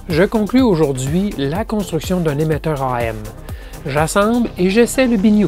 Je conclus aujourd'hui la construction d'un émetteur AM. J'assemble et j'essaie le biniou.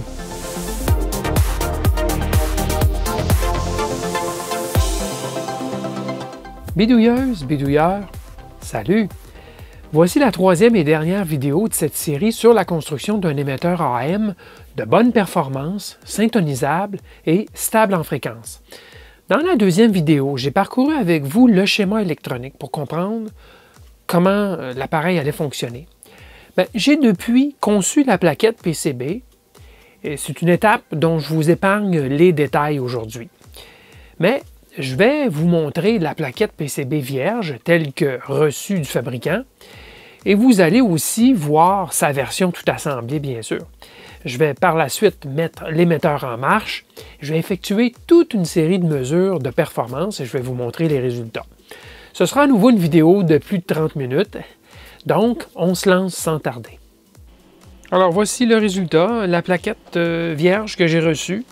Bidouilleuse, bidouilleur, salut! Voici la troisième et dernière vidéo de cette série sur la construction d'un émetteur AM de bonne performance, syntonisable et stable en fréquence. Dans la deuxième vidéo, j'ai parcouru avec vous le schéma électronique pour comprendre comment l'appareil allait fonctionner. J'ai depuis conçu la plaquette PCB et c'est une étape dont je vous épargne les détails aujourd'hui. Mais je vais vous montrer la plaquette PCB vierge telle que reçue du fabricant et vous allez aussi voir sa version tout assemblée, bien sûr. Je vais par la suite mettre l'émetteur en marche. Je vais effectuer toute une série de mesures de performance et je vais vous montrer les résultats. Ce sera à nouveau une vidéo de plus de 30 minutes, donc on se lance sans tarder. Alors voici le résultat, la plaquette vierge que j'ai reçue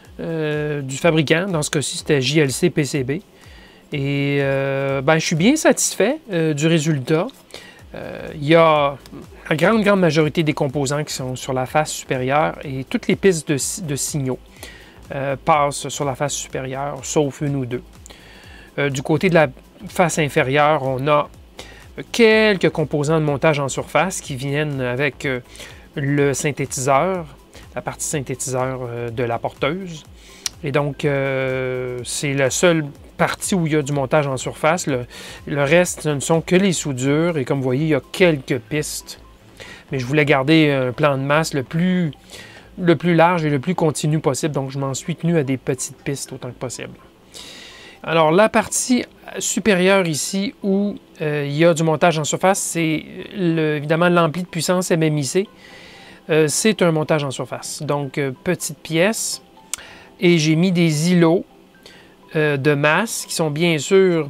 du fabricant. Dans ce cas-ci, c'était JLC PCB. Et je suis bien satisfait du résultat. Il y a la grande majorité des composants qui sont sur la face supérieure et toutes les pistes de signaux passent sur la face supérieure, sauf une ou deux. Du côté de la face inférieure, on a quelques composants de montage en surface qui viennent avec le synthétiseur, la partie synthétiseur de la porteuse. Et donc, c'est la seule partie où il y a du montage en surface. Le reste, ce ne sont que les soudures. Et comme vous voyez, il y a quelques pistes. Mais je voulais garder un plan de masse le plus large et le plus continu possible. Donc, je m'en suis tenu à des petites pistes autant que possible. Alors, la partie supérieure ici où il y a du montage en surface, c'est évidemment l'ampli de puissance MMIC. C'est un montage en surface. Donc, petite pièce. Et j'ai mis des îlots de masse qui sont bien sûr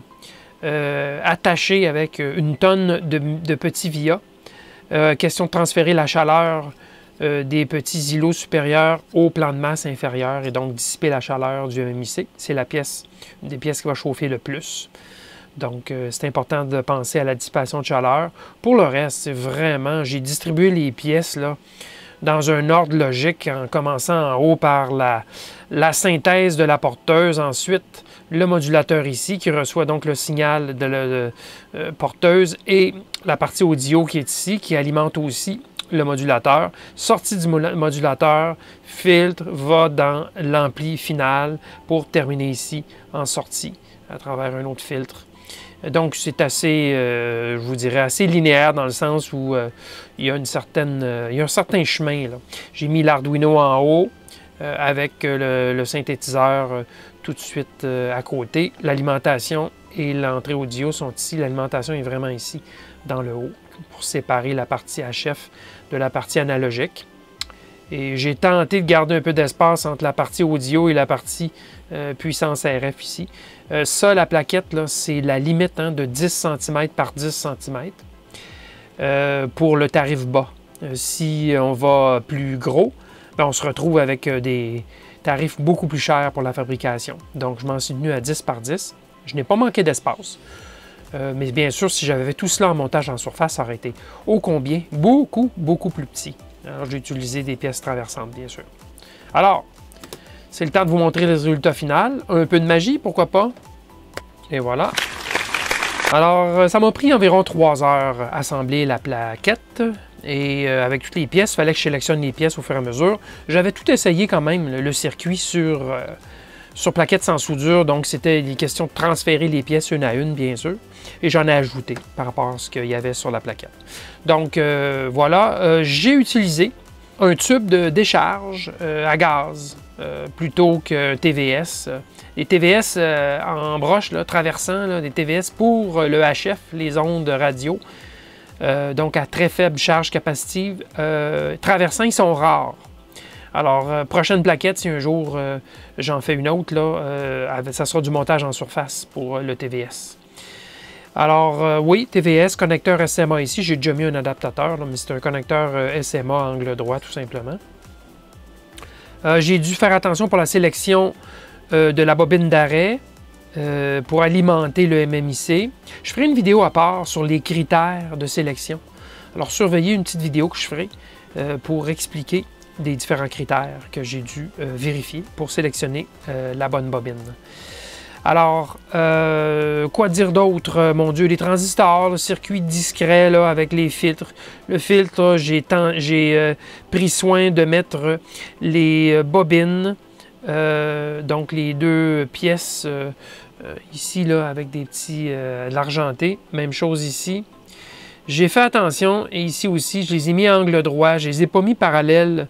attachés avec une tonne de petits vias. Question de transférer la chaleur des petits îlots supérieurs au plan de masse inférieur et donc dissiper la chaleur du MMIC. C'est une des pièces qui va chauffer le plus. Donc, c'est important de penser à la dissipation de chaleur. Pour le reste, c'est vraiment, j'ai distribué les pièces là, dans un ordre logique en commençant en haut par la synthèse de la porteuse, ensuite le modulateur ici qui reçoit donc le signal de la porteuse et la partie audio qui est ici qui alimente aussi le modulateur. Sortie du modulateur, filtre, va dans l'ampli final pour terminer ici en sortie à travers un autre filtre. Donc, c'est assez, je vous dirais, assez linéaire dans le sens où il y a un certain chemin. J'ai mis l'Arduino en haut avec le synthétiseur tout de suite à côté. L'alimentation et l'entrée audio sont ici. L'alimentation est vraiment ici, dans le haut, pour séparer la partie HF de la partie analogique. Et j'ai tenté de garder un peu d'espace entre la partie audio et la partie puissance RF ici. Ça, la plaquette, c'est la limite de 10 cm par 10 cm pour le tarif bas. Si on va plus gros, on se retrouve avec des tarifs beaucoup plus chers pour la fabrication. Donc, je m'en suis tenu à 10 par 10. Je n'ai pas manqué d'espace. Mais bien sûr, si j'avais fait tout cela en montage en surface, ça aurait été ô combien beaucoup plus petit. Alors, j'ai utilisé des pièces traversantes, bien sûr. Alors, c'est le temps de vous montrer le résultat final. Un peu de magie, pourquoi pas? Et voilà. Alors, ça m'a pris environ 3 heures à assembler la plaquette. Et avec toutes les pièces, il fallait que je sélectionne les pièces au fur et à mesure. J'avais tout essayé quand même, le circuit sur plaquette sans soudure. Donc, c'était des questions de transférer les pièces une à une, bien sûr. Et j'en ai ajouté par rapport à ce qu'il y avait sur la plaquette. Donc, voilà. J'ai utilisé un tube de décharge à gaz plutôt qu'un TVS. Les TVS en broche, là, traversant, là, des TVS pour le HF, les ondes radio. Donc à très faible charge capacitive. Traversant, ils sont rares. Alors, prochaine plaquette, si un jour j'en fais une autre, là, ça sera du montage en surface pour le TVS. Alors, oui, TVS, connecteur SMA ici. J'ai déjà mis un adaptateur, là, mais c'est un connecteur SMA angle droit, tout simplement. J'ai dû faire attention pour la sélection de la bobine d'arrêt. pour alimenter le MMIC. Je ferai une vidéo à part sur les critères de sélection. Alors, surveillez une petite vidéo que je ferai pour expliquer des différents critères que j'ai dû vérifier pour sélectionner la bonne bobine. Alors, quoi dire d'autre? Mon Dieu, les transistors, le circuit discret là, avec les filtres. Le filtre, j'ai pris soin de mettre les bobines, donc les deux pièces ici là, avec des petits l'argenté. Même chose ici. J'ai fait attention, et ici aussi, je les ai mis à angle droit. Je ne les ai pas mis parallèles,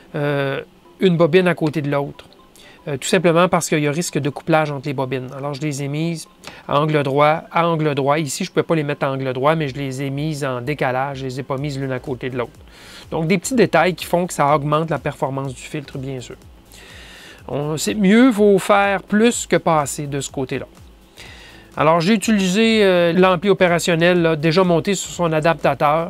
une bobine à côté de l'autre. Tout simplement parce qu'il y a risque de couplage entre les bobines. Alors, je les ai mises à angle droit, à angle droit. Ici, je ne pouvais pas les mettre à angle droit, mais je les ai mises en décalage. Je ne les ai pas mises l'une à côté de l'autre. Donc, des petits détails qui font que ça augmente la performance du filtre, bien sûr. C'est mieux vaut faire plus que passer de ce côté-là. Alors, j'ai utilisé l'ampli opérationnel là, déjà monté sur son adaptateur.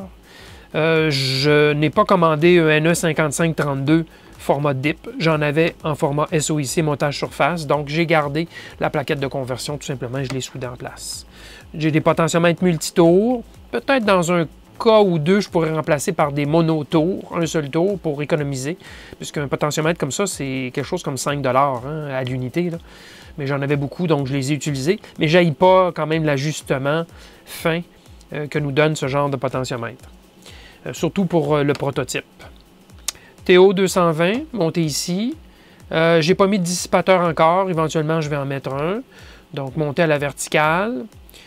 Je n'ai pas commandé un NE5532 format DIP. J'en avais en format SOIC montage surface. Donc, j'ai gardé la plaquette de conversion tout simplement et je l'ai soudée en place. J'ai des potentiomètres multitours. Peut-être dans un cas ou deux, je pourrais remplacer par des monotours, un seul tour pour économiser. Puisqu'un potentiomètre comme ça, c'est quelque chose comme 5 hein, à l'unité. Mais j'en avais beaucoup, donc je les ai utilisés. Mais je n'aille pas quand même l'ajustement fin que nous donne ce genre de potentiomètre. Surtout pour le prototype. TO 220, monté ici. Je n'ai pas mis de dissipateur encore. Éventuellement, je vais en mettre un. Donc, monté à la verticale.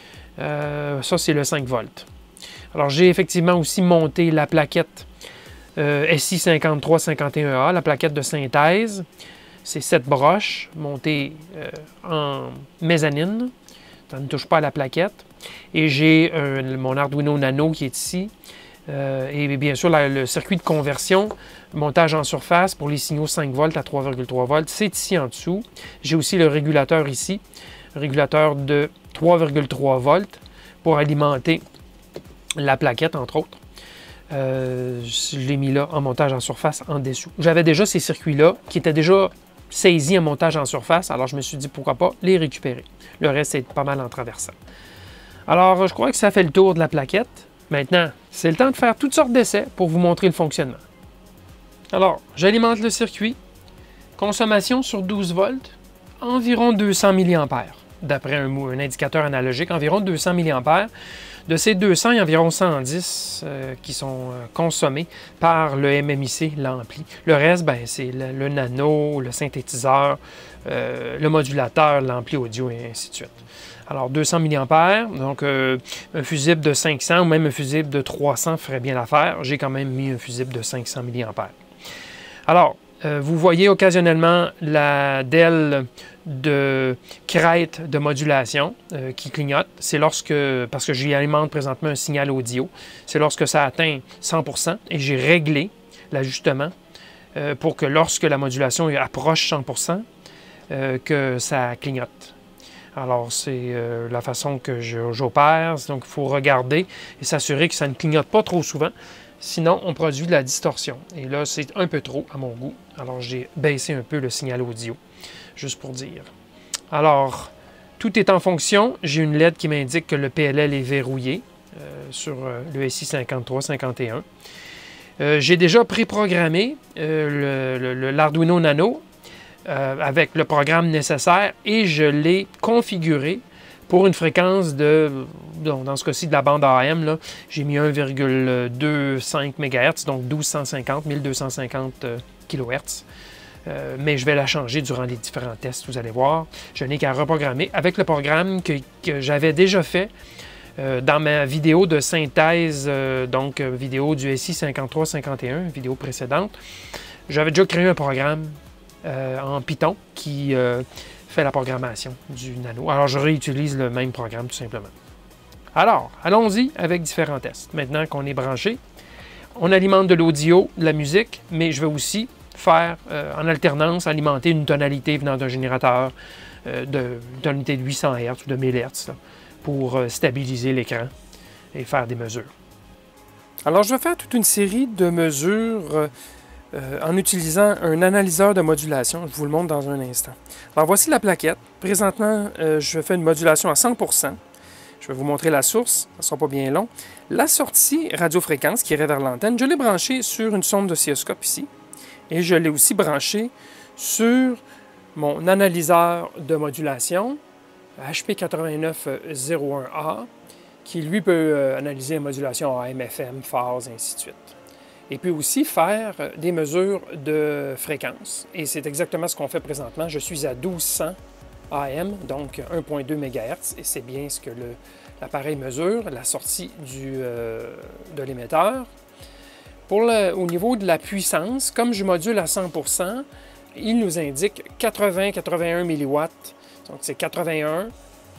Ça, c'est le 5 volts. Alors, j'ai effectivement aussi monté la plaquette SI 5351A, la plaquette de synthèse. C'est 7 broches montées en mezzanine. Ça ne touche pas à la plaquette. Et j'ai mon Arduino Nano qui est ici. Et bien sûr, le circuit de conversion, montage en surface pour les signaux 5 volts à 3,3 volts, c'est ici en dessous. J'ai aussi le régulateur ici, régulateur de 3,3 volts pour alimenter la plaquette, entre autres. Je l'ai mis là en montage en surface en dessous. J'avais déjà ces circuits-là qui étaient déjà saisis en montage en surface, alors je me suis dit pourquoi pas les récupérer. Le reste, c'est pas mal en traversant. Alors, je crois que ça fait le tour de la plaquette. Maintenant, c'est le temps de faire toutes sortes d'essais pour vous montrer le fonctionnement. Alors, j'alimente le circuit. Consommation sur 12 volts, environ 200 mA. D'après un indicateur analogique, environ 200 mA. De ces 200, il y a environ 110 qui sont consommés par le MMIC, l'ampli. Le reste, c'est le nano, le synthétiseur, le modulateur, l'ampli audio et ainsi de suite. Alors, 200 mA, donc un fusible de 500 ou même un fusible de 300 ferait bien l'affaire. J'ai quand même mis un fusible de 500 mA. Alors, vous voyez occasionnellement la DEL de crête de modulation qui clignote. C'est lorsque, parce que j'y alimente présentement un signal audio, c'est lorsque ça atteint 100% et j'ai réglé l'ajustement pour que lorsque la modulation approche 100%, que ça clignote. Alors, c'est la façon que j'opère. Donc, il faut regarder et s'assurer que ça ne clignote pas trop souvent. Sinon, on produit de la distorsion. Et là, c'est un peu trop à mon goût. Alors, j'ai baissé un peu le signal audio, juste pour dire. Alors, tout est en fonction. J'ai une LED qui m'indique que le PLL est verrouillé sur le SI 5351. J'ai déjà préprogrammé l'Arduino Nano avec le programme nécessaire et je l'ai configuré pour une fréquence de, dans ce cas-ci, de la bande AM. J'ai mis 1,25 MHz, donc 1250 kHz. Mais je vais la changer durant les différents tests, vous allez voir. Je n'ai qu'à reprogrammer avec le programme que j'avais déjà fait dans ma vidéo de synthèse, donc vidéo du SI 5351, vidéo précédente. J'avais déjà créé un programme en Python qui fait la programmation du Nano. Alors, je réutilise le même programme tout simplement. Alors, allons-y avec différents tests. Maintenant qu'on est branché, on alimente de l'audio, de la musique, mais je vais aussi faire en alternance alimenter une tonalité venant d'un générateur une tonalité de 800 Hz ou de 1000 Hz là, pour stabiliser l'écran et faire des mesures. Alors, je vais faire toute une série de mesures en utilisant un analyseur de modulation. Je vous le montre dans un instant. Alors voici la plaquette. Présentement, je fais une modulation à 100%. Je vais vous montrer la source, ça ne sera pas bien long. La sortie radiofréquence qui irait vers l'antenne, je l'ai branchée sur une sonde d'oscilloscope ici. Et je l'ai aussi branchée sur mon analyseur de modulation, HP8901A, qui lui peut analyser la modulation AM, FM, phase, ainsi de suite. Et puis aussi faire des mesures de fréquence. Et c'est exactement ce qu'on fait présentement. Je suis à 1200 AM, donc 1.2 MHz, et c'est bien ce que l'appareil mesure, la sortie de l'émetteur. Au niveau de la puissance, comme je module à 100%, il nous indique 80-81 mW. Donc c'est 81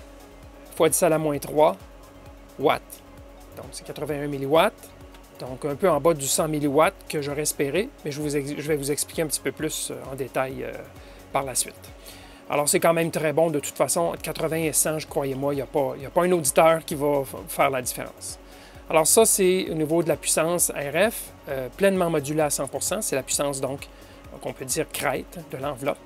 fois 10 à la moins 3 watts. Donc c'est 81 mW. Donc un peu en bas du 100 mW que j'aurais espéré, mais je vais vous expliquer un petit peu plus en détail par la suite. Alors c'est quand même très bon de toute façon, entre 80 et 100, croyez-moi, il n'y a pas un auditeur qui va faire la différence. Alors ça, c'est au niveau de la puissance RF, pleinement modulée à 100%, c'est la puissance donc on peut dire crête de l'enveloppe.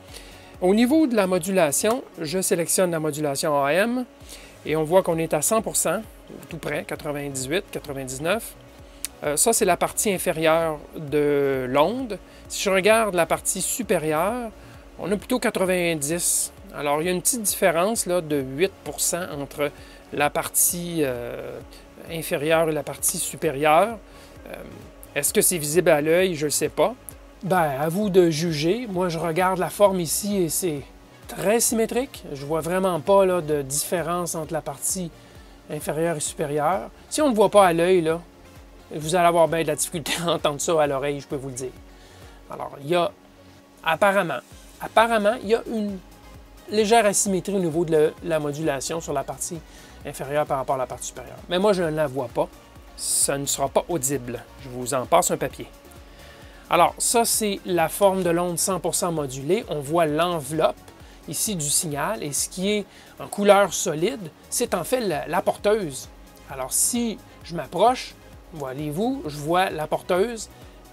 Au niveau de la modulation, je sélectionne la modulation AM et on voit qu'on est à 100%, tout près, 98, 99. Ça, c'est la partie inférieure de l'onde. Si je regarde la partie supérieure, on a plutôt 90. Alors, il y a une petite différence là, de 8% entre la partie inférieure et la partie supérieure. Est-ce que c'est visible à l'œil? Je ne le sais pas. Ben, à vous de juger. Moi, je regarde la forme ici et c'est très symétrique. Je ne vois vraiment pas là, de différence entre la partie inférieure et supérieure. Si on ne le voit pas à l'œil, là, vous allez avoir bien de la difficulté à entendre ça à l'oreille, je peux vous le dire. Alors, il y a apparemment, il y a une légère asymétrie au niveau de la modulation sur la partie inférieure par rapport à la partie supérieure. Mais moi, je ne la vois pas. Ça ne sera pas audible. Je vous en passe un papier. Alors, ça, c'est la forme de l'onde 100% modulée. On voit l'enveloppe ici du signal. Et ce qui est en couleur solide, c'est en fait la porteuse. Alors, si je m'approche, voyez-vous, je vois la porteuse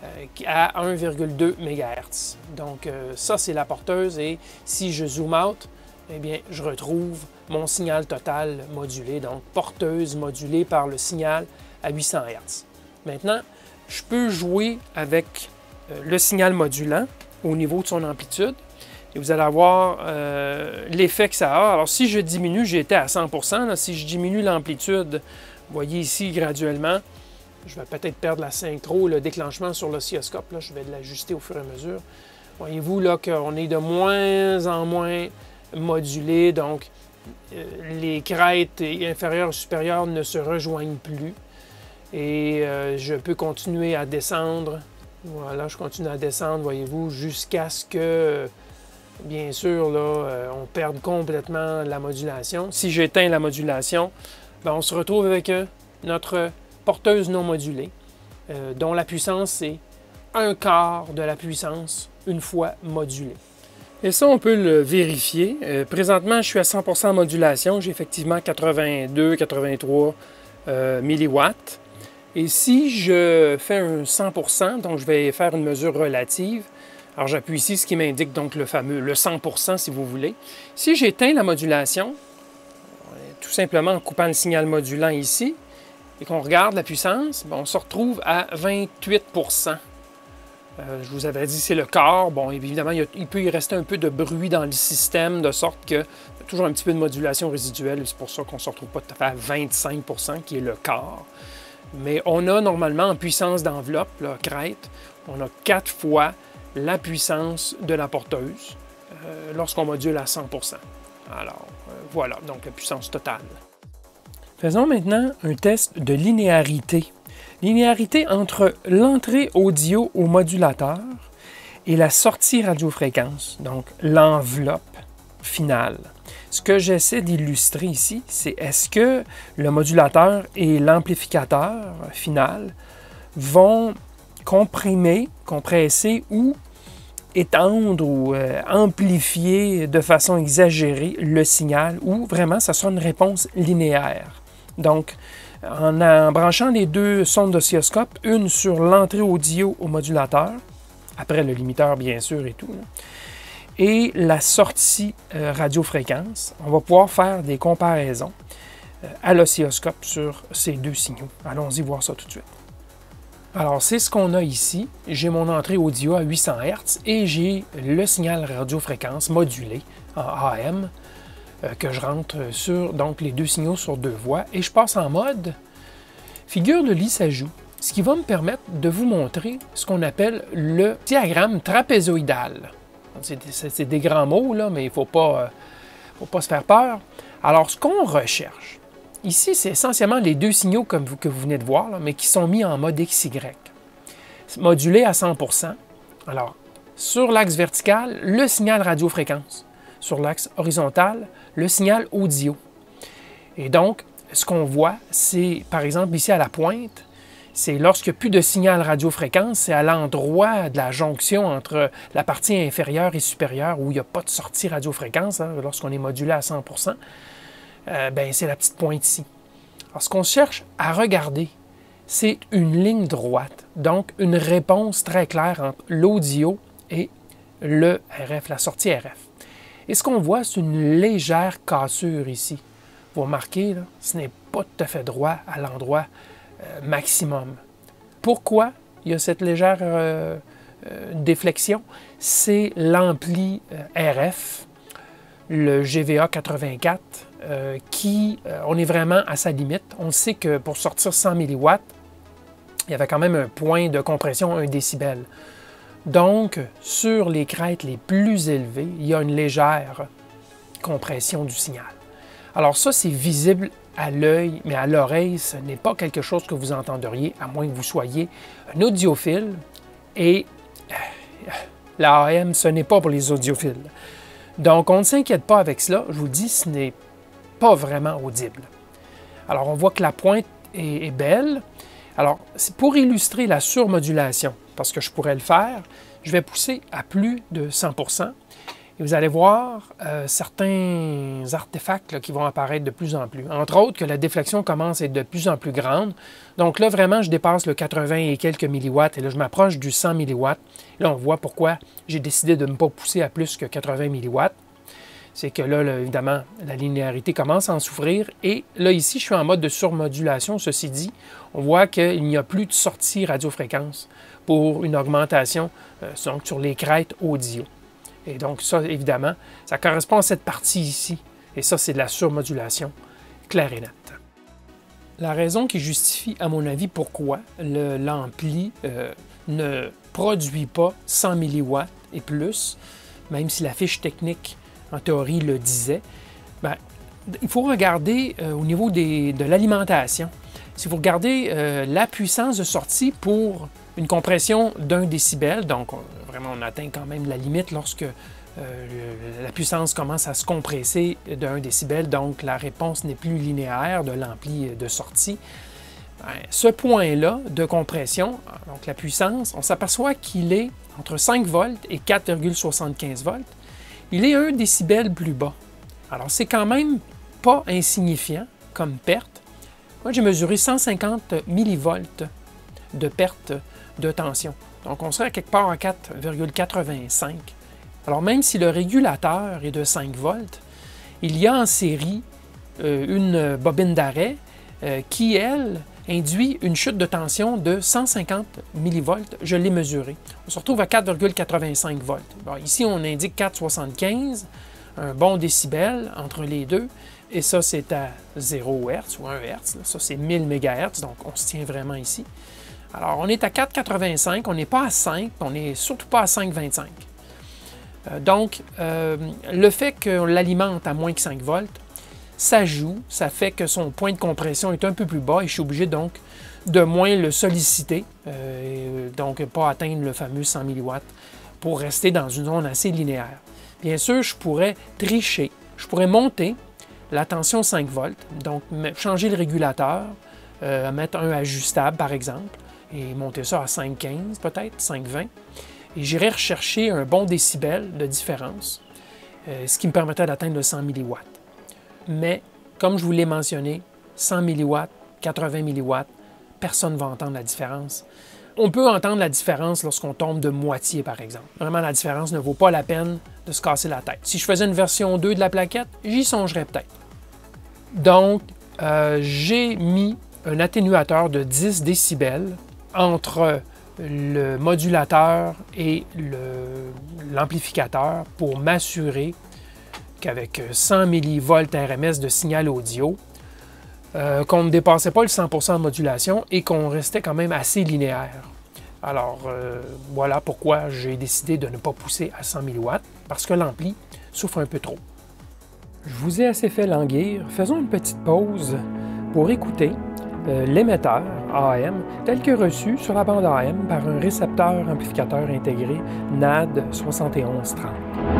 à 1,2 MHz. Donc, ça, c'est la porteuse. Et si je zoom out, eh bien, je retrouve mon signal total modulé. Donc, porteuse modulée par le signal à 800 Hz. Maintenant, je peux jouer avec le signal modulant au niveau de son amplitude. Et vous allez avoir l'effet que ça a. Alors, si je diminue, j'étais à 100%. Là, si je diminue l'amplitude, vous voyez ici graduellement, je vais peut-être perdre la synchro, le déclenchement sur l'oscilloscope. Je vais l'ajuster au fur et à mesure. Voyez-vous là qu'on est de moins en moins modulé. Donc, les crêtes inférieures et supérieures ne se rejoignent plus. Et je peux continuer à descendre. Voilà, je continue à descendre, voyez-vous, jusqu'à ce que, bien sûr, là, on perde complètement la modulation. Si j'éteins la modulation, bien, on se retrouve avec notre porteuse non modulée, dont la puissance est un quart de la puissance une fois modulée. Et ça, on peut le vérifier. Présentement, je suis à 100% modulation. J'ai effectivement 82-83 milliwatts. Et si je fais un 100%, donc je vais faire une mesure relative, alors j'appuie ici, ce qui m'indique donc le 100% si vous voulez. Si j'éteins la modulation, tout simplement en coupant le signal modulant ici, et qu'on regarde la puissance, on se retrouve à 28%. Je vous avais dit c'est le quart. Bon, évidemment, il peut y rester un peu de bruit dans le système, de sorte que toujours un petit peu de modulation résiduelle. C'est pour ça qu'on ne se retrouve pas tout à fait à 25%, qui est le quart. Mais on a normalement en puissance d'enveloppe, crête, on a 4 fois la puissance de la porteuse lorsqu'on module à 100%. Alors, voilà, donc la puissance totale. Faisons maintenant un test de linéarité. Linéarité entre l'entrée audio au modulateur et la sortie radiofréquence, donc l'enveloppe finale. Ce que j'essaie d'illustrer ici, c'est est-ce que le modulateur et l'amplificateur final vont compresser ou étendre ou amplifier de façon exagérée le signal ou vraiment ça sera une réponse linéaire. Donc, en branchant les deux sondes d'oscilloscope, une sur l'entrée audio au modulateur après le limiteur bien sûr et tout, là. Et la sortie radiofréquence, on va pouvoir faire des comparaisons à l'oscilloscope sur ces deux signaux. Allons-y voir ça tout de suite. Alors, c'est ce qu'on a ici. J'ai mon entrée audio à 800 Hz et j'ai le signal radiofréquence modulé en AM que je rentre sur donc les deux signaux sur deux voies et je passe en mode figure de lit s'ajoute, ce qui va me permettre de vous montrer ce qu'on appelle le diagramme trapézoïdal. C'est des grands mots, là, mais il ne faut pas se faire peur. Alors, ce qu'on recherche, ici, c'est essentiellement les deux signaux que vous venez de voir, là, mais qui sont mis en mode XY. Modulé à 100%. Alors, sur l'axe vertical, le signal radiofréquence. Sur l'axe horizontal, le signal audio. Et donc, ce qu'on voit, c'est, par exemple, ici à la pointe, c'est lorsqu'il n'y a plus de signal radiofréquence, c'est à l'endroit de la jonction entre la partie inférieure et supérieure où il n'y a pas de sortie radiofréquence, hein, lorsqu'on est modulé à 100%, c'est la petite pointe ici. Alors, ce qu'on cherche à regarder, c'est une ligne droite, donc une réponse très claire entre l'audio et le RF, la sortie RF. Et ce qu'on voit, c'est une légère cassure ici. Vous remarquez, là, ce n'est pas tout à fait droit à l'endroit maximum. Pourquoi il y a cette légère déflexion? C'est l'ampli RF, le GVA 84, on est vraiment à sa limite. On sait que pour sortir 100 mW, il y avait quand même un point de compression 1 décibel. Donc, sur les crêtes les plus élevées, il y a une légère compression du signal. Alors ça, c'est visible à l'œil, mais à l'oreille, ce n'est pas quelque chose que vous entendriez, à moins que vous soyez un audiophile. Et la AM, ce n'est pas pour les audiophiles. Donc, on ne s'inquiète pas avec cela. Je vous le dis, ce n'est pas vraiment audible. Alors, on voit que la pointe est belle. Alors, c'est pour illustrer la surmodulation, parce que je pourrais le faire, je vais pousser à plus de 100%. Et vous allez voir certains artefacts là, qui vont apparaître de plus en plus. Entre autres, que la déflexion commence à être de plus en plus grande. Donc là, vraiment, je dépasse le 80 et quelques milliwatts. Et là, je m'approche du 100 milliwatts. Là, on voit pourquoi j'ai décidé de ne pas pousser à plus que 80 milliwatts. C'est que là, évidemment, la linéarité commence à en souffrir. Et là, ici, je suis en mode de surmodulation. Ceci dit, on voit qu'il n'y a plus de sortie radiofréquence pour une augmentation donc sur les crêtes audio. Et donc ça, évidemment, ça correspond à cette partie ici. Et ça, c'est de la surmodulation claire et nette. La raison qui justifie, à mon avis, pourquoi l'ampli ne produit pas 100 mW et plus, même si la fiche technique, en théorie, le disait, il faut regarder au niveau de l'alimentation. Si vous regardez la puissance de sortie pour une compression d'1 décibel, donc vraiment on atteint quand même la limite lorsque la puissance commence à se compresser de 1 décibel, donc la réponse n'est plus linéaire de l'ampli de sortie. Ce point-là de compression, donc la puissance, on s'aperçoit qu'il est entre 5 volts et 4,75 volts. Il est 1 décibel plus bas. Alors c'est quand même pas insignifiant comme perte. Moi j'ai mesuré 150 millivolts de perte de tension. Donc, on serait à quelque part à 4,85. Alors, même si le régulateur est de 5 volts, il y a en série une bobine d'arrêt qui, elle, induit une chute de tension de 150 millivolts. Je l'ai mesuré. On se retrouve à 4,85 volts. Bon, ici, on indique 4,75, un bon décibel entre les deux. Et ça, c'est à 0 Hz ou 1 Hz. Ça, c'est 1000 MHz, donc on se tient vraiment ici. Alors, on est à 4,85, on n'est pas à 5, on n'est surtout pas à 5,25. Donc, le fait qu'on l'alimente à moins que 5 volts, ça joue, ça fait que son point de compression est un peu plus bas et je suis obligé donc de moins le solliciter, donc pas atteindre le fameux 100 mW pour rester dans une zone assez linéaire. Bien sûr, je pourrais tricher, je pourrais monter la tension 5 volts, donc changer le régulateur, mettre un ajustable par exemple, et monter ça à 5,15 peut-être, 5,20. Et j'irai rechercher un bon décibel de différence, ce qui me permettrait d'atteindre le 100 mW. Mais, comme je vous l'ai mentionné, 100 mW, 80 mW, personne ne va entendre la différence. On peut entendre la différence lorsqu'on tombe de moitié, par exemple. Vraiment, la différence ne vaut pas la peine de se casser la tête. Si je faisais une version 2 de la plaquette, j'y songerais peut-être. Donc, j'ai mis un atténuateur de 10 décibels entre le modulateur et l'amplificateur pour m'assurer qu'avec 100 millivolts RMS de signal audio, qu'on ne dépassait pas le 100% de modulation et qu'on restait quand même assez linéaire. Alors, voilà pourquoi j'ai décidé de ne pas pousser à 100 000 watts, parce que l'ampli souffre un peu trop. Je vous ai assez fait languir. Faisons une petite pause pour écouter l'émetteur AM tel que reçu sur la bande AM par un récepteur amplificateur intégré NAD 7130.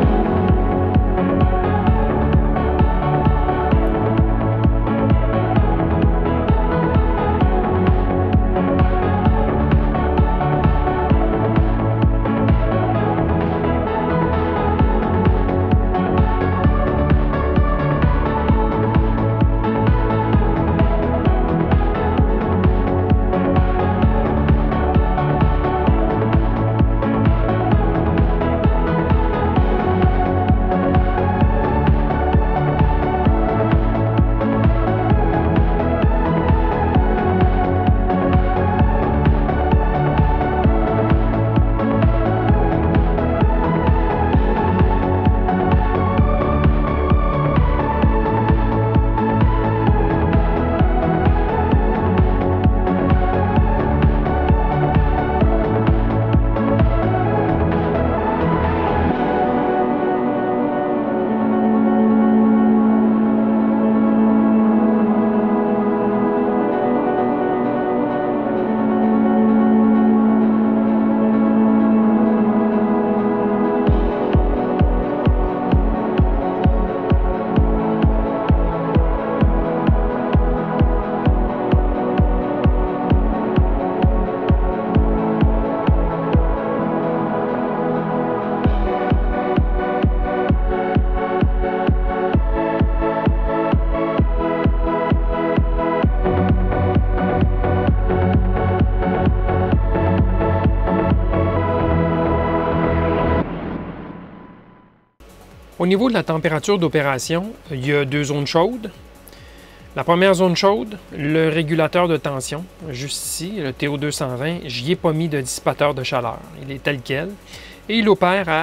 Au niveau de la température d'opération, il y a deux zones chaudes. La première zone chaude, le régulateur de tension, juste ici, le TO220, j'y ai pas mis de dissipateur de chaleur. Il est tel quel. Et il opère à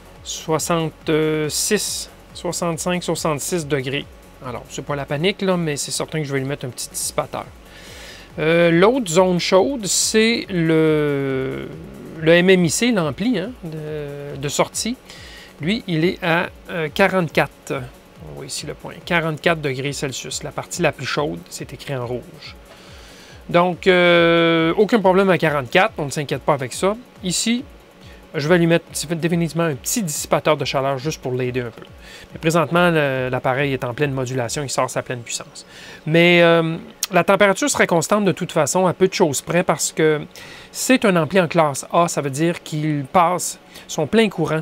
65, 66 degrés. Alors, c'est pas la panique, là, mais c'est certain que je vais lui mettre un petit dissipateur. L'autre zone chaude, c'est le MMIC, l'ampli de sortie. Lui, il est à 44. On voit ici le point. 44 degrés Celsius. La partie la plus chaude, c'est écrit en rouge. Donc, aucun problème à 44. On ne s'inquiète pas avec ça. Ici, je vais lui mettre définitivement un petit dissipateur de chaleur juste pour l'aider un peu. Mais présentement, l'appareil est en pleine modulation. Il sort sa pleine puissance. Mais la température sera constante de toute façon, à peu de choses près, parce que c'est un ampli en classe A. Ça veut dire qu'il passe son plein courant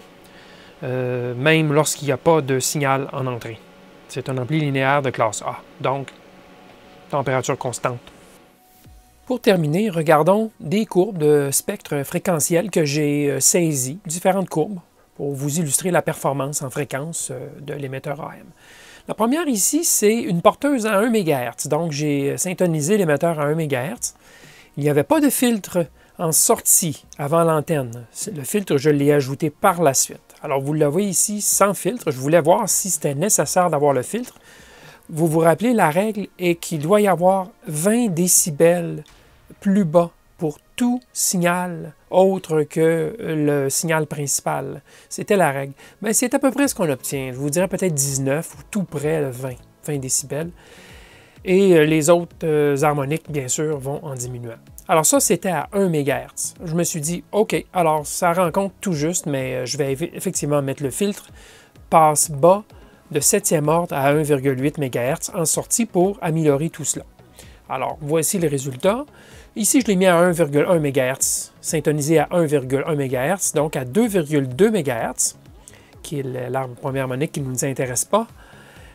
même lorsqu'il n'y a pas de signal en entrée. C'est un ampli linéaire de classe A, donc température constante. Pour terminer, regardons des courbes de spectre fréquentiel que j'ai saisies, différentes courbes, pour vous illustrer la performance en fréquence de l'émetteur AM. La première ici, c'est une porteuse à 1 MHz, donc j'ai syntonisé l'émetteur à 1 MHz. Il n'y avait pas de filtre en sortie avant l'antenne. Le filtre, je l'ai ajouté par la suite. Alors, vous le voyez ici, sans filtre. Je voulais voir si c'était nécessaire d'avoir le filtre. Vous vous rappelez, la règle est qu'il doit y avoir 20 décibels plus bas pour tout signal autre que le signal principal. C'était la règle. Mais c'est à peu près ce qu'on obtient. Je vous dirais peut-être 19 ou tout près de 20 décibels. Et les autres harmoniques, bien sûr, vont en diminuant. Alors ça, c'était à 1 MHz. Je me suis dit, OK, alors ça rend compte tout juste, mais je vais effectivement mettre le filtre passe bas de 7e ordre à 1,8 MHz en sortie pour améliorer tout cela. Alors, voici le résultat. Ici, je l'ai mis à 1,1 MHz, syntonisé à 1,1 MHz, donc à 2,2 MHz, qui est l'arbre premier harmonique qui ne nous intéresse pas.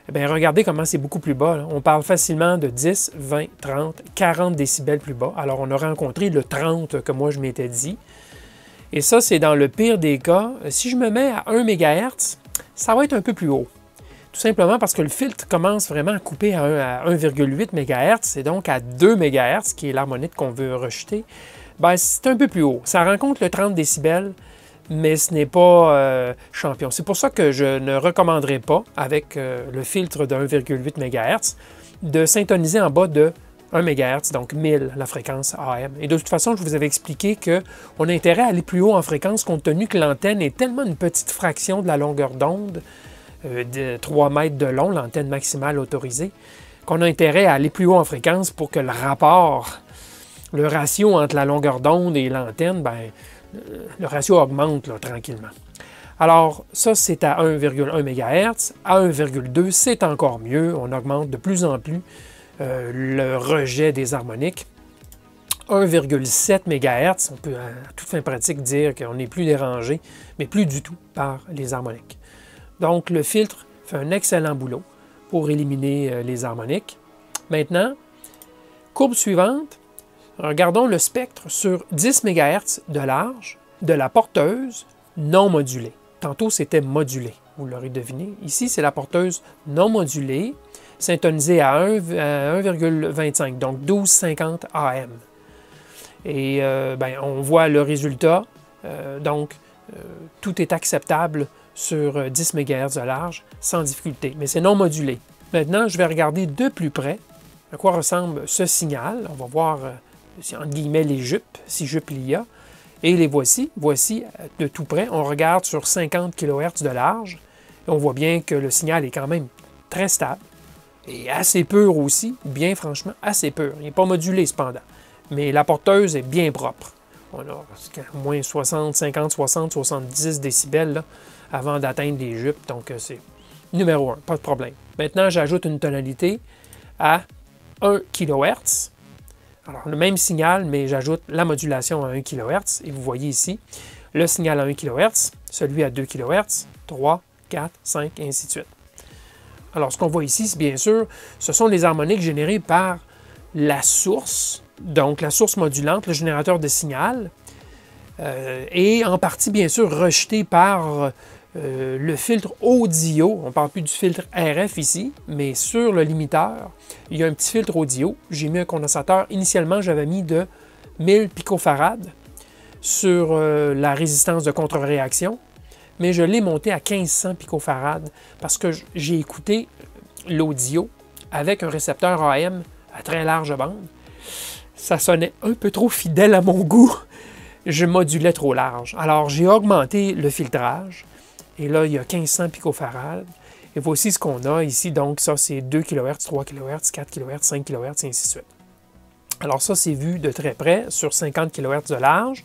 eh bien, regardez comment c'est beaucoup plus bas, là. On parle facilement de 10, 20, 30, 40 décibels plus bas. Alors, on a rencontré le 30 que moi, je m'étais dit. Et ça, c'est dans le pire des cas. Si je me mets à 1 MHz, ça va être un peu plus haut. Tout simplement parce que le filtre commence vraiment à couper à 1,8 MHz et donc à 2 MHz, qui est l'harmonique qu'on veut rejeter, bien, c'est un peu plus haut. Ça rencontre le 30 décibels, mais ce n'est pas champion. C'est pour ça que je ne recommanderais pas, avec le filtre de 1,8 MHz, de syntoniser en bas de 1 MHz, donc 1000, la fréquence AM. Et de toute façon, je vous avais expliqué qu'on a intérêt à aller plus haut en fréquence compte tenu que l'antenne est tellement une petite fraction de la longueur d'onde, de 3 mètres de long, l'antenne maximale autorisée, qu'on a intérêt à aller plus haut en fréquence pour que le rapport, le ratio entre la longueur d'onde et l'antenne, ben, le ratio augmente là, tranquillement. Alors, ça, c'est à 1,1 MHz. À 1,2, c'est encore mieux. On augmente de plus en plus le rejet des harmoniques. 1,7 MHz, on peut à toute fin pratique dire qu'on n'est plus dérangé, mais plus du tout par les harmoniques. Donc, le filtre fait un excellent boulot pour éliminer les harmoniques. Maintenant, courbe suivante, regardons le spectre sur 10 MHz de large de la porteuse non modulée. Tantôt, c'était modulé, vous l'aurez deviné. Ici, c'est la porteuse non modulée, syntonisée à 1,25, donc 1250 AM. Et ben, on voit le résultat. Tout est acceptable sur 10 MHz de large, sans difficulté. Mais c'est non modulé. Maintenant, je vais regarder de plus près à quoi ressemble ce signal. On va voir, entre guillemets, les jupes, si jupes il y a. Et les voici. Voici de tout près. On regarde sur 50 kHz de large. Et on voit bien que le signal est quand même très stable. Et assez pur aussi. Bien franchement, assez pur. Il n'est pas modulé cependant. Mais la porteuse est bien propre. On a au moins 60, 50, 60, 70 décibels là, avant d'atteindre les jupes. Donc, c'est numéro 1, pas de problème. Maintenant, j'ajoute une tonalité à 1 kHz. Alors, le même signal, mais j'ajoute la modulation à 1 kHz. Et vous voyez ici, le signal à 1 kHz, celui à 2 kHz, 3, 4, 5, et ainsi de suite. Alors, ce qu'on voit ici, bien sûr, ce sont les harmoniques générées par la source, donc la source modulante, le générateur de signal, et en partie, bien sûr, rejetée par le filtre audio. On ne parle plus du filtre RF ici, mais sur le limiteur, il y a un petit filtre audio. J'ai mis un condensateur. Initialement, j'avais mis de 1000 picofarads sur la résistance de contre-réaction, mais je l'ai monté à 1500 picofarads parce que j'ai écouté l'audio avec un récepteur AM à très large bande. Ça sonnait un peu trop fidèle à mon goût. Je modulais trop large. Alors, j'ai augmenté le filtrage. Et là, il y a 1500 picofarads. Et voici ce qu'on a ici. Donc, ça, c'est 2 kHz, 3 kHz, 4 kHz, 5 kHz, et ainsi de suite. Alors, ça, c'est vu de très près sur 50 kHz de large.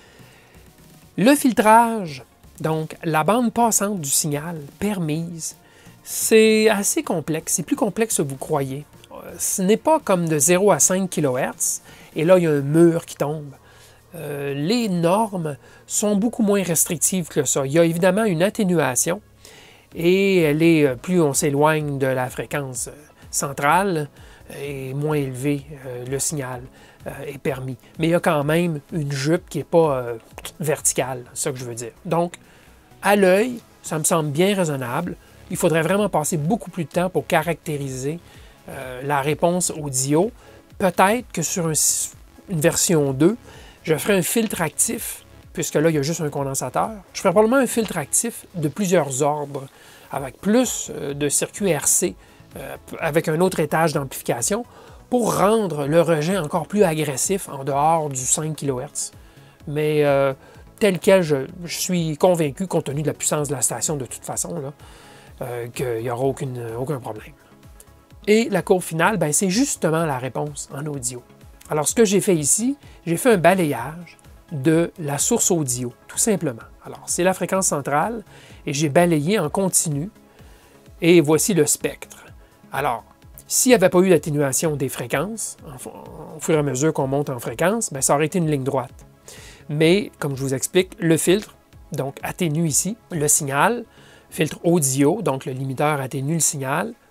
Le filtrage, donc la bande passante du signal permise, c'est assez complexe. C'est plus complexe que vous croyez. Ce n'est pas comme de 0 à 5 kHz. Et là, il y a un mur qui tombe. Les normes sont beaucoup moins restrictives que ça. Il y a évidemment une atténuation et elle est, plus on s'éloigne de la fréquence centrale et moins élevé le signal est permis. Mais il y a quand même une jupe qui n'est pas verticale, c'est ça que je veux dire. Donc, à l'œil, ça me semble bien raisonnable. Il faudrait vraiment passer beaucoup plus de temps pour caractériser la réponse audio. Peut-être que sur une version 2, je ferai un filtre actif, puisque là, il y a juste un condensateur. Je ferai probablement un filtre actif de plusieurs ordres, avec plus de circuits RC, avec un autre étage d'amplification, pour rendre le rejet encore plus agressif en dehors du 5 kHz. Mais tel quel, je suis convaincu, compte tenu de la puissance de la station de toute façon, qu'il n'y aura aucun problème. Et la courbe finale, ben, c'est justement la réponse en audio. Alors, ce que j'ai fait ici, j'ai fait un balayage de la source audio, tout simplement. Alors, c'est la fréquence centrale et j'ai balayé en continu et voici le spectre. Alors, s'il n'y avait pas eu d'atténuation des fréquences, au fur et à mesure qu'on monte en fréquence, bien, ça aurait été une ligne droite. Mais, comme je vous explique, le filtre, donc atténue ici le signal, filtre audio, donc le limiteur atténue le signal,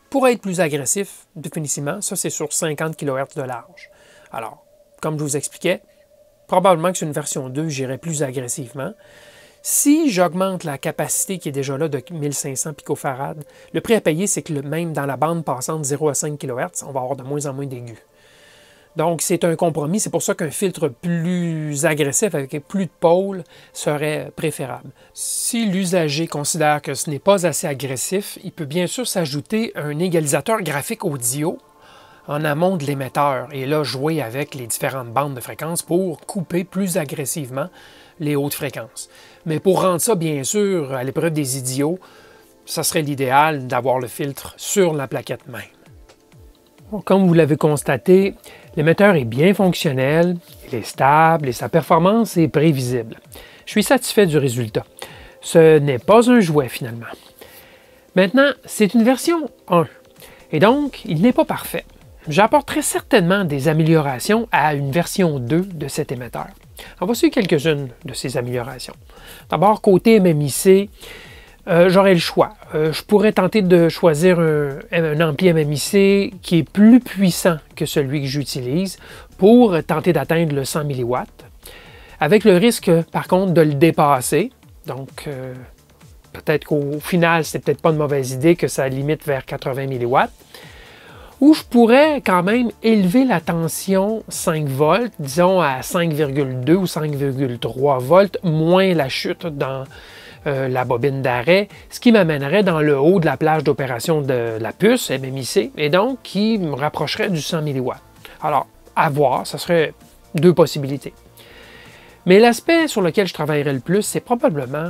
Pour être plus agressif, définitivement, ça c'est sur 50 kHz de large. Alors, comme je vous expliquais, probablement que sur une version 2, j'irai plus agressivement. Si j'augmente la capacité qui est déjà là de 1500 picofarad, le prix à payer, c'est que même dans la bande passante 0 à 5 kHz, on va avoir de moins en moins d'aigus. Donc, c'est un compromis. C'est pour ça qu'un filtre plus agressif, avec plus de pôles, serait préférable. Si l'usager considère que ce n'est pas assez agressif, il peut bien sûr s'ajouter un égalisateur graphique audio en amont de l'émetteur et là, jouer avec les différentes bandes de fréquences pour couper plus agressivement les hautes fréquences. Mais pour rendre ça, bien sûr, à l'épreuve des idiots, ça serait l'idéal d'avoir le filtre sur la plaquette même. Bon, comme vous l'avez constaté, l'émetteur est bien fonctionnel, il est stable et sa performance est prévisible. Je suis satisfait du résultat. Ce n'est pas un jouet finalement. Maintenant, c'est une version 1 et donc il n'est pas parfait. J'apporterai certainement des améliorations à une version 2 de cet émetteur. En voici quelques-unes de ces améliorations. D'abord, côté MMIC, j'aurai le choix. Je pourrais tenter de choisir un ampli MMIC qui est plus puissant que celui que j'utilise pour tenter d'atteindre le 100 mW, avec le risque, par contre, de le dépasser. Donc, peut-être qu'au final, c'est peut-être pas une mauvaise idée que ça limite vers 80 mW. Ou je pourrais quand même élever la tension 5 volts, disons à 5,2 ou 5,3 volts, moins la chute dans la bobine d'arrêt, ce qui m'amènerait dans le haut de la plage d'opération de la puce MMIC, et donc qui me rapprocherait du 100 mW. Alors, à voir, ce serait deux possibilités. Mais l'aspect sur lequel je travaillerais le plus, c'est probablement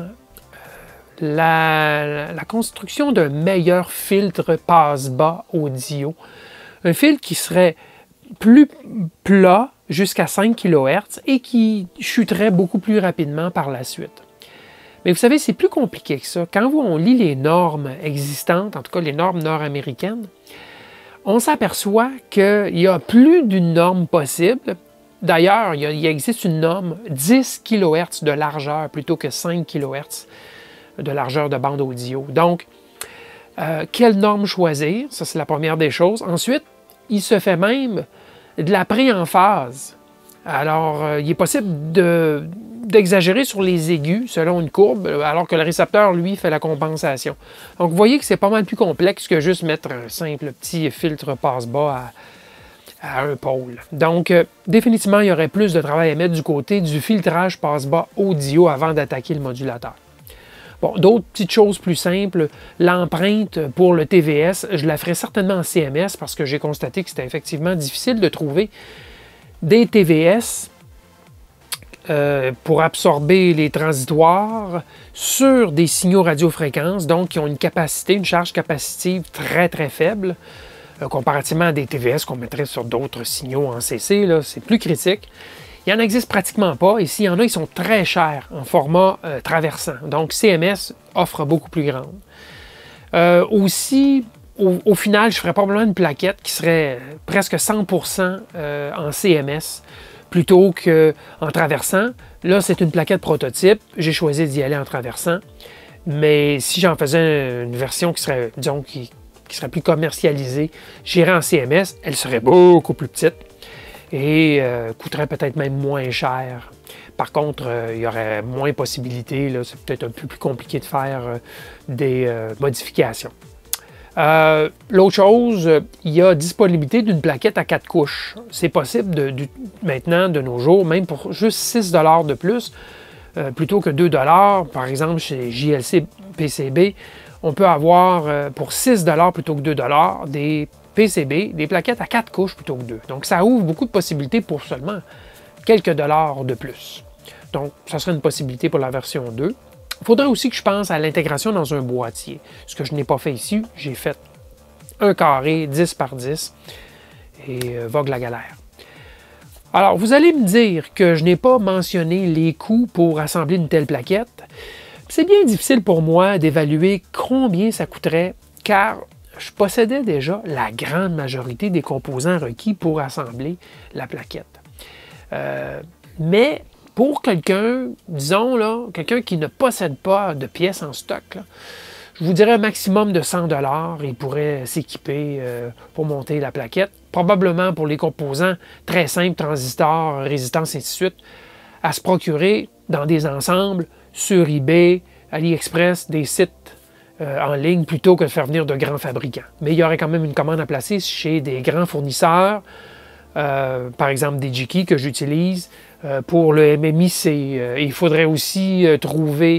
la construction d'un meilleur filtre passe-bas audio. Un filtre qui serait plus plat jusqu'à 5 kHz et qui chuterait beaucoup plus rapidement par la suite. Mais vous savez, c'est plus compliqué que ça. Quand on lit les normes existantes, en tout cas les normes nord-américaines, on s'aperçoit qu'il y a plus d'une norme possible. D'ailleurs, il existe une norme 10 kHz de largeur plutôt que 5 kHz de largeur de bande audio. Donc, quelle norme choisir? Ça, c'est la première des choses. Ensuite, il se fait même de la préemphase. Alors, il est possible d'exagérer sur les aigus selon une courbe, alors que le récepteur, lui, fait la compensation. Donc, vous voyez que c'est pas mal plus complexe que juste mettre un simple petit filtre passe-bas à un pôle. Donc, définitivement, il y aurait plus de travail à mettre du côté du filtrage passe-bas audio avant d'attaquer le modulateur. Bon, d'autres petites choses plus simples, l'empreinte pour le TVS, je la ferai certainement en CMS parce que j'ai constaté que c'était effectivement difficile de trouver des TVS pour absorber les transitoires sur des signaux radiofréquences, donc qui ont une capacité, une charge capacitive très très faible, comparativement à des TVS qu'on mettrait sur d'autres signaux en CC, c'est plus critique. Il n'y en existe pratiquement pas, et s'il y en a, ils sont très chers en format traversant. Donc, CMS offre beaucoup plus grande. Aussi, au final, je ferais probablement une plaquette qui serait presque 100% en CMS plutôt qu'en traversant. Là, c'est une plaquette prototype. J'ai choisi d'y aller en traversant. Mais si j'en faisais une version qui serait, disons, qui serait plus commercialisée, j'irais en CMS. Elle serait beaucoup plus petite et coûterait peut-être même moins cher. Par contre, il y aurait moins de possibilités. C'est peut-être un peu plus compliqué de faire des modifications. L'autre chose, il y a disponibilité d'une plaquette à 4 couches. C'est possible maintenant, de nos jours, même pour juste 6 $ de plus, plutôt que 2 $. Par exemple, chez JLC PCB, on peut avoir pour 6 $ plutôt que 2 $ des PCB, des plaquettes à 4 couches plutôt que 2. Donc, ça ouvre beaucoup de possibilités pour seulement quelques dollars de plus. Donc, ça serait une possibilité pour la version 2. Il faudrait aussi que je pense à l'intégration dans un boîtier. Ce que je n'ai pas fait ici, j'ai fait un carré 10 par 10 et vogue la galère. Alors, vous allez me dire que je n'ai pas mentionné les coûts pour assembler une telle plaquette. C'est bien difficile pour moi d'évaluer combien ça coûterait, car je possédais déjà la grande majorité des composants requis pour assembler la plaquette. Mais pour quelqu'un, disons, quelqu'un qui ne possède pas de pièces en stock, Je vous dirais un maximum de 100 $. Il pourrait s'équiper pour monter la plaquette. Probablement pour les composants très simples, transistors, résistance, ainsi de suite, à se procurer dans des ensembles, sur eBay, AliExpress, des sites en ligne, plutôt que de faire venir de grands fabricants. Mais il y aurait quand même une commande à placer chez des grands fournisseurs, par exemple des Digi-Key que j'utilise pour le MMIC. Il faudrait aussi trouver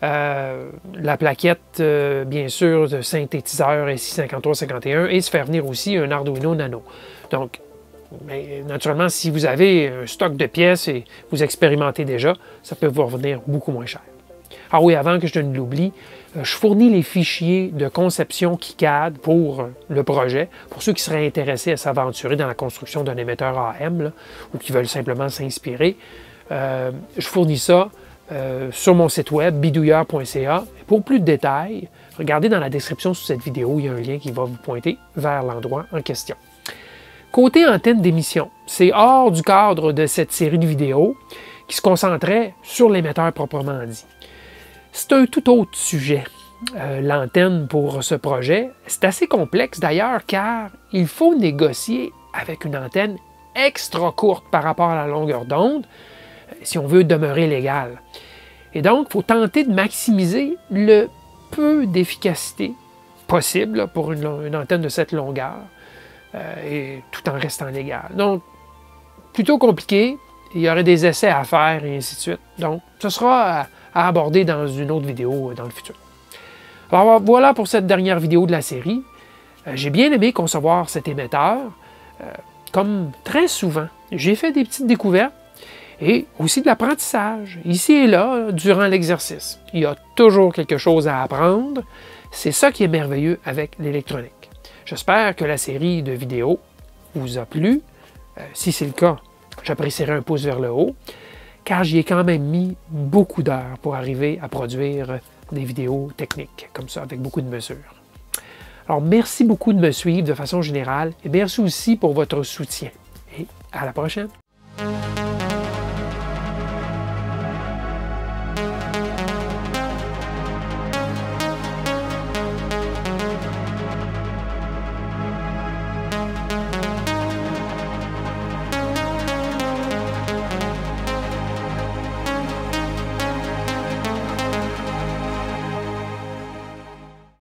la plaquette, bien sûr, de synthétiseur SI5351 et se faire venir aussi un Arduino Nano. Donc, naturellement, si vous avez un stock de pièces et vous expérimentez déjà, ça peut vous revenir beaucoup moins cher. Ah oui, avant que je ne l'oublie, je fournis les fichiers de conception KiCad pour le projet, pour ceux qui seraient intéressés à s'aventurer dans la construction d'un émetteur AM là, ou qui veulent simplement s'inspirer. Je fournis ça sur mon site web, bidouilleur.ca. Pour plus de détails, regardez dans la description sous cette vidéo, il y a un lien qui va vous pointer vers l'endroit en question. Côté antenne d'émission, c'est hors du cadre de cette série de vidéos qui se concentrait sur l'émetteur proprement dit. C'est un tout autre sujet, l'antenne pour ce projet. C'est assez complexe d'ailleurs car il faut négocier avec une antenne extra courte par rapport à la longueur d'onde si on veut demeurer légal. Et donc, il faut tenter de maximiser le peu d'efficacité possible pour une antenne de cette longueur, et tout en restant légal. Donc, plutôt compliqué, il y aurait des essais à faire et ainsi de suite. Donc, ce sera à aborder dans une autre vidéo dans le futur. Alors, voilà pour cette dernière vidéo de la série. J'ai bien aimé concevoir cet émetteur. Comme très souvent, j'ai fait des petites découvertes et aussi de l'apprentissage, ici et là, durant l'exercice. Il y a toujours quelque chose à apprendre. C'est ça qui est merveilleux avec l'électronique. J'espère que la série de vidéos vous a plu. Si c'est le cas, j'apprécierais un pouce vers le haut, car j'y ai quand même mis beaucoup d'heures pour arriver à produire des vidéos techniques, comme ça, avec beaucoup de mesures. Alors, merci beaucoup de me suivre de façon générale, et merci aussi pour votre soutien. Et à la prochaine!